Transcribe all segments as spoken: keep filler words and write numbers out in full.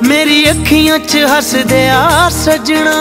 मेरी अखियां च हस दिया सजना,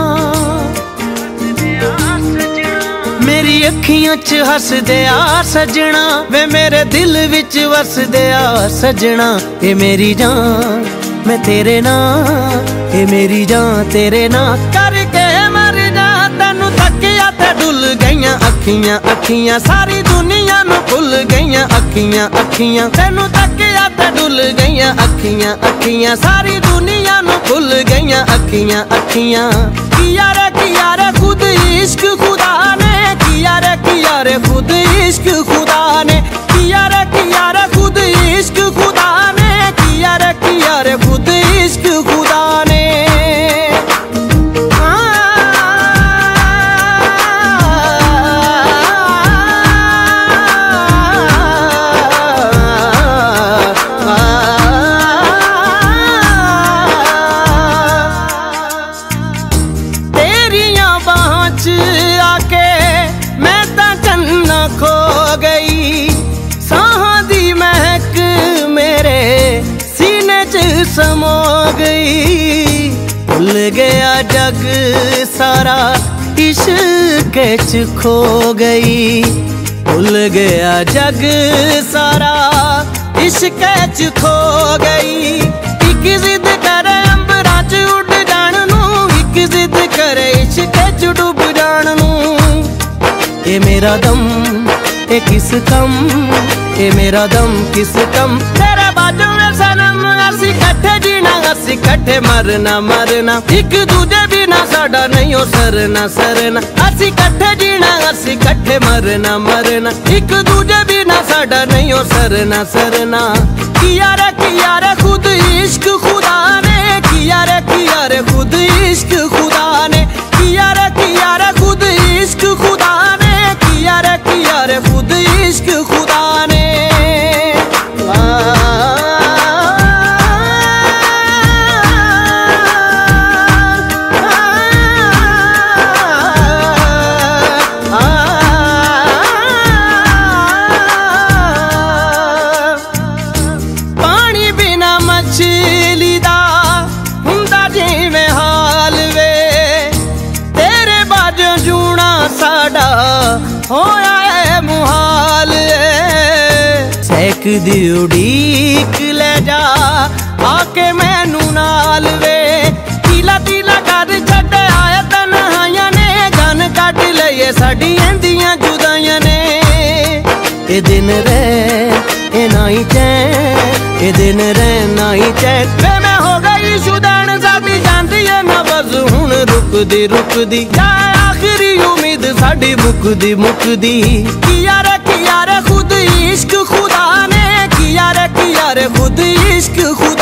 मेरी अखियां च हस दिया सजना, वे मेरे दिल विच वस दिया सजना। ए मेरी जान मैं तेरे नाल, ए मेरी जान तेरे नाल करके मर जा। तेनू तकिया ते डुल गईयां अखियां अखियां, सारी दुनिया नू भुल गईयां अखियां अखियां। तेनू तकिया ते डुल गईयां अखियां अखियां, सारी दुनिया नू भुल गईयां अखियां अखियां। किया रे किया रे खुद इश्क खुदा ने, किया रे किया रे खुद इश्क खुदा ने, किया रे किया रे खुद इश्क खुदा ने, किया रे किया रे खुद इश्क खुदा ने। तेरियां बाहों च आके मैं तां चन्ना खो गई, सांहां दी महक मेरे सीने च समो गई। भुल गया जग सारा इश्क च खो गई, भुल गया जग सारा इश्क च खो गई। एक जिद करे अंबरां च उड़ जाण नू, एक जिद करे इश्क च डुब जाण नू। ए मेरा दम ए किस कम, ए मेरा दम किस कम, तेरे बाजू में सनम असी कट्ठे जीना असी कट्ठे मरना मरना। एक दूजे बिना साडा नहीं हो सरना सरना, असी कट्ठे जीना असी कट्ठे मरना मरना। एक दूजे बिना साडा नहीं हो सरना सरना। किया रे किया रे खुद इश्क खुदा ने, किया रे किया रे खुद इश्क खुदा ने, किया रे किया रे खुद इश्क खुदा ने, किया रे किया रे खुद इश्क खुदा ने। पानी बिना मछली दा हुंदा जिवें हाल वे, तेरे बाजों जूना साडा होया है मुहाल। सैक दी उड़ीक ले जा आके मैनू नाल वे, तीला तीला कर छड्ड आए तन्हाइयां ने, गन कट लईए साडियां दियां जुदाइयां ने। ए दिन रह ए नाई चैन, ए दिन रह नाई चैन, वे मैं हो गई शुदैन साडी जांदी है नबज़ हुण रुकदी रुकदी। जाए आखिरी उम्मीद साडी मुकदी मुकदी। किया रे किया रे खुद इश्क खुदा ने, किया रे किया रे खुद इश्क खुदा